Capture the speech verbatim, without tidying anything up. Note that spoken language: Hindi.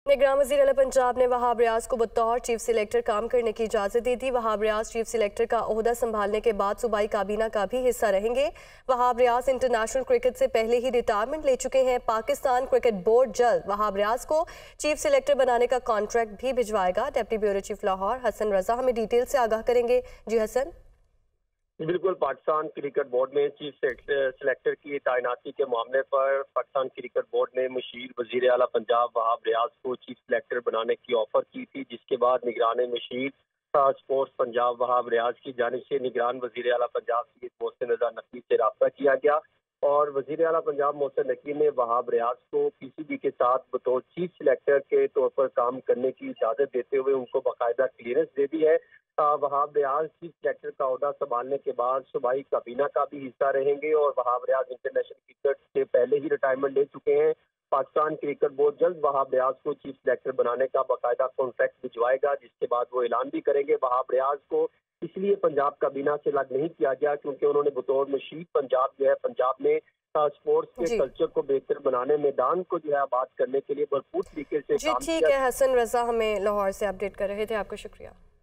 निगरान वज़ीर आला पंजाब ने वहाब रियाज को बतौर चीफ सिलेक्टर काम करने की इजाज़त दी थी। वहाब रियाज चीफ सिलेक्टर का ओहदा संभालने के बाद सूबाई काबीना का भी हिस्सा रहेंगे। वहाब रियाज इंटरनेशनल क्रिकेट से पहले ही रिटायरमेंट ले चुके हैं। पाकिस्तान क्रिकेट बोर्ड जल्द वहाब रियाज को चीफ सिलेक्टर बनाने का कॉन्ट्रैक्ट भी भिजवाएगा। Deputy bureau chief Lahore Hasan Raza हमें डिटेल से आगाह करेंगे। जी हसन। बिल्कुल, पाकिस्तान क्रिकेट बोर्ड में चीफ सिलेक्टर की तैनाती के मामले पर पाकिस्तान क्रिकेट बोर्ड ने मुशीर वजीर आला पंजाब वहाब रियाज को चीफ सिलेक्टर बनाने की ऑफर की थी, जिसके बाद निगरान मुशीर स्पोर्ट्स पंजाब वहाब रियाज की जानिब से निगरान वजीर आला पंजाब सैयद मोहसिन रजा नकवी से रब्ता किया गया और वजीर आला पंजाब मोहसिन नकवी ने वहाब रियाज को पीसीबी के साथ बतौर चीफ सिलेक्टर के तौर पर काम करने की इजाजत देते हुए उनको बाकायदा क्लियरेंस दे दी है। वहाब रियाज चीफ सेक्रेटरी का ओहदा संभालने के बाद सूबाई काबीना का भी हिस्सा रहेंगे और वहाब रियाज इंटरनेशनल क्रिकेट से पहले ही रिटायरमेंट ले चुके हैं। पाकिस्तान क्रिकेट बोर्ड जल्द वहाब रियाज को चीफ सेलेक्टर बनाने का बाकायदा कॉन्ट्रैक्ट भिजवाएगा, जिसके बाद वो ऐलान भी करेंगे। वहाब रियाज को इसलिए पंजाब काबीना से अलग नहीं किया गया क्योंकि उन्होंने बतौर मुशीर पंजाब जो है पंजाब में स्पोर्ट्स के कल्चर को बेहतर बनाने, मैदान को जो है आबाद करने के लिए भरपूर तरीके से जी ठीक है। हसन रजा हमें लाहौर से अपडेट कर रहे थे, आपका शुक्रिया।